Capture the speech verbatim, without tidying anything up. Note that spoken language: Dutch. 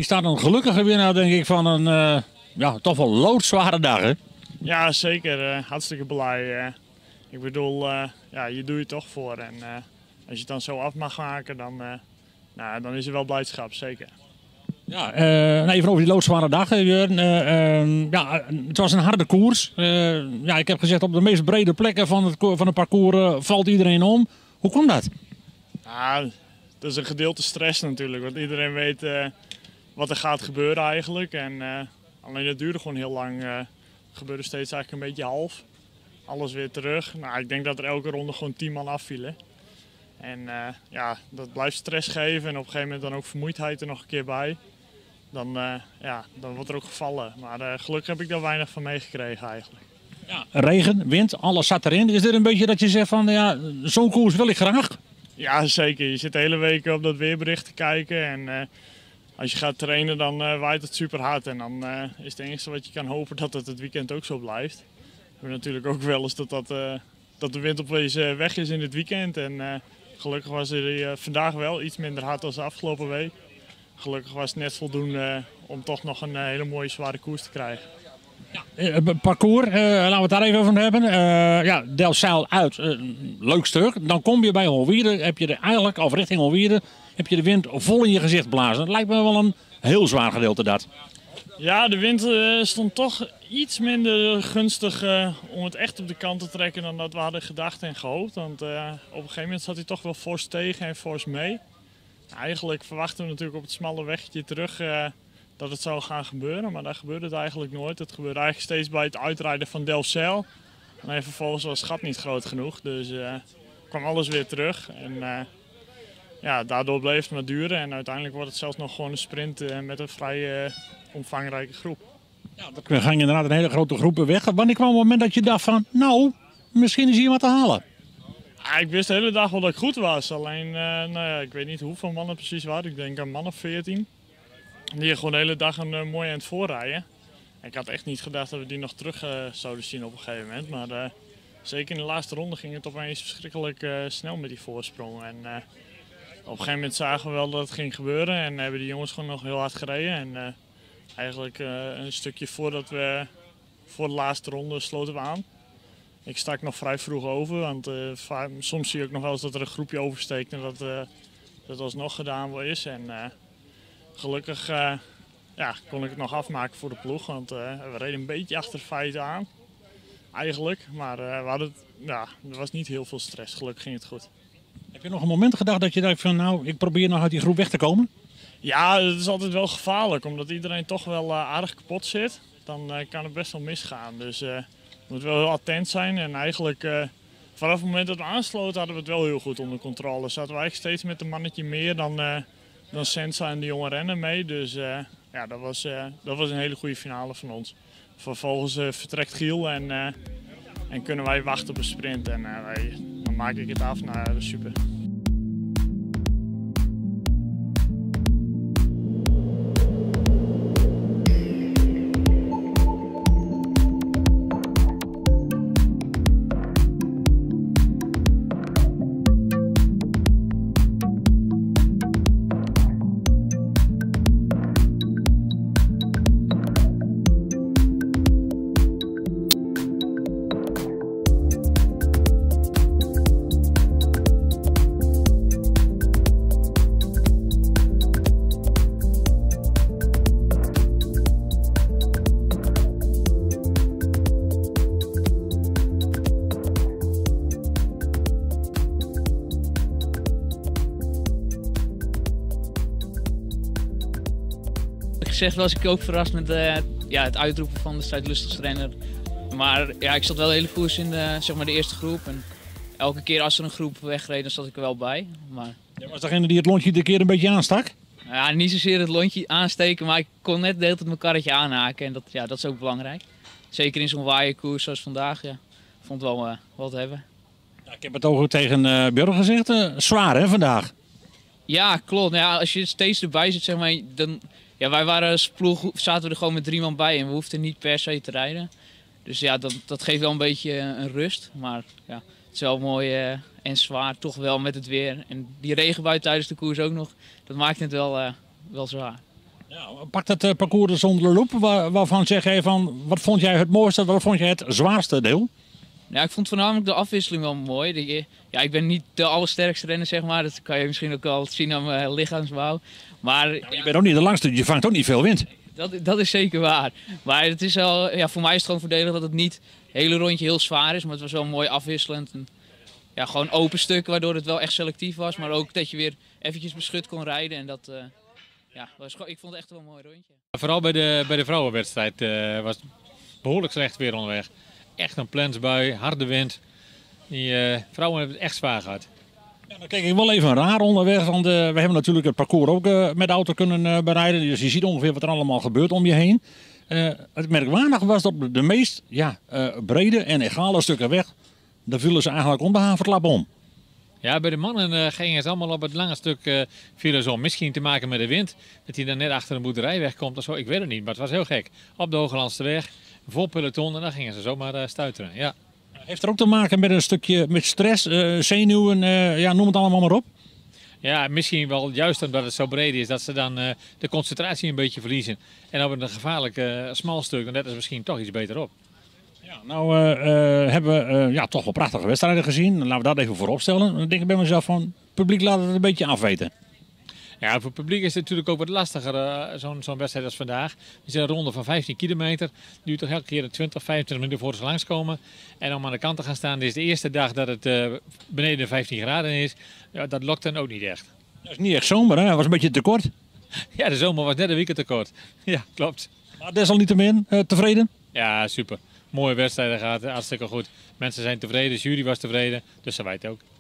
Hier staat een gelukkige winnaar, denk ik, van een uh, ja, toch wel loodzware dag, hè? Ja, zeker. Uh, hartstikke blij. Uh, ik bedoel, uh, ja, je doet je toch voor. En uh, als je het dan zo af mag maken, dan, uh, nou, dan is er wel blijdschap, zeker. Ja, uh, even over die loodzware dag, Jurgen. Uh, uh, ja, het was een harde koers. Uh, ja, ik heb gezegd, op de meest brede plekken van het, van het parcours uh, valt iedereen om. Hoe komt dat? Ja, dat is een gedeelte stress natuurlijk, want iedereen weet uh, wat er gaat gebeuren eigenlijk. En, uh, alleen het duurde gewoon heel lang. Uh, het gebeurde steeds eigenlijk een beetje half. Alles weer terug. Nou, ik denk dat er elke ronde gewoon tien man afvielen. En uh, ja, dat blijft stress geven en op een gegeven moment dan ook vermoeidheid er nog een keer bij. Dan, uh, ja, dan wordt er ook gevallen. Maar uh, gelukkig heb ik daar weinig van meegekregen eigenlijk. Ja, regen, wind, alles zat erin. Is dit een beetje dat je zegt van ja, zo'n koers wil ik graag? Ja, zeker. Je zit de hele week op dat weerbericht te kijken. En uh, als je gaat trainen dan uh, waait het super hard. En dan uh, is het enige wat je kan hopen dat het het weekend ook zo blijft. We hebben natuurlijk ook wel eens dat, dat, uh, dat de wind opeens uh, weg is in het weekend. En uh, gelukkig was er uh, vandaag wel iets minder hard dan de afgelopen week. Gelukkig was het net voldoende om toch nog een hele mooie zware koers te krijgen. Ja, het parcours, uh, laten we het daar even over hebben. Uh, ja, Delfzijl uit, uh, leuk stuk. Dan kom je bij Holwierde, heb je er eigenlijk, of richting Holwierde, heb je de wind vol in je gezicht blazen. Dat lijkt me wel een heel zwaar gedeelte dat. Ja, de wind uh, stond toch iets minder gunstig uh, om het echt op de kant te trekken dan dat we hadden gedacht en gehoopt. Want uh, op een gegeven moment zat hij toch wel fors tegen en fors mee. Eigenlijk verwachten we natuurlijk op het smalle weggetje terug uh, dat het zou gaan gebeuren, maar dat gebeurde het eigenlijk nooit. Het gebeurde eigenlijk steeds bij het uitrijden van Delfzijl. En vervolgens was het gat niet groot genoeg, dus uh, kwam alles weer terug. En uh, ja, daardoor bleef het maar duren en uiteindelijk wordt het zelfs nog gewoon een sprint uh, met een vrij uh, omvangrijke groep. Ja, dan ging inderdaad een hele grote groepen weg. Wanneer kwam het moment dat je dacht van, nou, misschien is hier wat te halen? Ja, ik wist de hele dag wel dat ik goed was, alleen uh, nou ja, ik weet niet hoeveel mannen precies waren. Ik denk een man of veertien. Die gewoon de hele dag een uh, mooi eind voorrijden. Ik had echt niet gedacht dat we die nog terug uh, zouden zien op een gegeven moment. Maar uh, zeker in de laatste ronde ging het opeens verschrikkelijk uh, snel met die voorsprong. En, uh, op een gegeven moment zagen we wel dat het ging gebeuren en hebben die jongens gewoon nog heel hard gereden. En uh, eigenlijk uh, een stukje voordat we voor de laatste ronde sloten we aan. Ik stak nog vrij vroeg over, want uh, soms zie je ook nog wel eens dat er een groepje oversteekt en dat uh, dat alsnog gedaan is. En uh, gelukkig uh, ja, kon ik het nog afmaken voor de ploeg, want uh, we reden een beetje achter de feiten aan. Eigenlijk, maar uh, we hadden het, ja, er was niet heel veel stress. Gelukkig ging het goed. Heb je nog een moment gedacht dat je dacht van nou, ik probeer nog uit die groep weg te komen? Ja, het is altijd wel gevaarlijk, omdat iedereen toch wel uh, aardig kapot zit. Dan uh, kan het best wel misgaan. Dus uh, je moet wel heel attent zijn. En eigenlijk uh, vanaf het moment dat we aansloten hadden we het wel heel goed onder controle. Zaten we eigenlijk steeds met een mannetje meer dan, uh, dan Sensa en de jonge renner mee. Dus uh, ja, dat was, uh, dat was een hele goede finale van ons. Vervolgens uh, vertrekt Giel en, uh, en kunnen wij wachten op een sprint. En uh, wij, dan maak ik het af. Nou, dat is super. Gezegd was ik ook verrast met uh, ja, het uitroepen van de strijdlustigste renner. Maar ja, ik zat wel de hele koers in de, zeg maar de eerste groep. En elke keer als er een groep wegreed, dan zat ik er wel bij. Maar... Jij was degene die het lontje de keer een beetje aanstak? Ja, niet zozeer het lontje aansteken, maar ik kon net de hele tijd mijn karretje aanhaken. En dat, ja, dat is ook belangrijk. Zeker in zo'n waaierkoers zoals vandaag. Ja, vond het wel uh, wat te hebben. Ja, ik heb het ook tegen uh, Björn gezegd. Uh, zwaar hè, vandaag? Ja, klopt. Ja, als je steeds erbij zit, zeg maar, dan... Ja, wij waren als ploeg, zaten we er gewoon met drie man bij en we hoefden niet per se te rijden. Dus ja, dat, dat geeft wel een beetje een rust. Maar ja, het is wel mooi uh, en zwaar, toch wel met het weer. En die regenbui tijdens de koers ook nog, dat maakt het wel, uh, wel zwaar. Ja, pak dat uh, parcours eens onder de loep. Waar, waarvan zeg jij van, wat vond jij het mooiste, wat vond jij het zwaarste deel? Ja, ik vond voornamelijk de afwisseling wel mooi. Die, ja, ik ben niet de allersterkste renner, zeg maar. Dat kan je misschien ook wel zien aan mijn lichaamsbouw. Maar, ja, je bent ook niet de langste, je vangt ook niet veel wind. Dat, dat is zeker waar. Maar het is wel, ja, voor mij is het gewoon voordelig dat het niet het hele rondje heel zwaar is. Maar het was wel mooi afwisselend. En, ja, gewoon open stukken, waardoor het wel echt selectief was. Maar ook dat je weer eventjes beschut kon rijden. En dat, uh, ja, was, ik vond het echt wel een mooi rondje. Vooral bij de, bij de vrouwenwedstrijd uh, was het behoorlijk slecht weer onderweg. Echt een plensbui, harde wind. Die uh, vrouwen hebben het echt zwaar gehad. Ja, dan kijk ik wel even raar onderweg, want uh, we hebben natuurlijk het parcours ook uh, met de auto kunnen uh, bereiden. Dus je ziet ongeveer wat er allemaal gebeurt om je heen. Uh, het merkwaardige was dat op de meest ja, uh, brede en egale stukken weg, daar vielen ze eigenlijk om de haverklap om. Ja, bij de mannen uh, gingen het allemaal op het lange stuk uh, vielen ze om. Misschien te maken met de wind, dat hij dan net achter een boerderij wegkomt of zo. Ik weet het niet, maar het was heel gek. Op de Hooglandse weg, vol peloton en dan gingen ze zomaar uh, stuiteren. Ja. Heeft er ook te maken met een stukje met stress, uh, zenuwen, uh, ja, noem het allemaal maar op? Ja, misschien wel juist omdat het zo breed is, dat ze dan uh, de concentratie een beetje verliezen. En op een gevaarlijk uh, smal stuk, dan letten ze misschien toch iets beter op. Ja, nou uh, uh, hebben we uh, ja, toch wel prachtige wedstrijden gezien. Laten we dat even voorop stellen. Dan denk ik bij mezelf van, het publiek laat het een beetje afweten. Ja, voor het publiek is het natuurlijk ook wat lastiger, uh, zo'n zo'n wedstrijd als vandaag. We zitten een ronde van vijftien kilometer. Duurt toch elke keer twintig, vijfentwintig minuten voor ze langskomen. En om aan de kant te gaan staan, dit is de eerste dag dat het uh, beneden de vijftien graden is. Ja, dat lokt dan ook niet echt. Dat is niet echt zomer, hè? Dat was een beetje te kort. Ja, de zomer was net een weekend te kort. Ja, klopt. Maar desalniettemin, uh, tevreden? Ja, super. Mooie wedstrijden gehad, hartstikke goed. Mensen zijn tevreden, de jury was tevreden, dus ze wijt ook.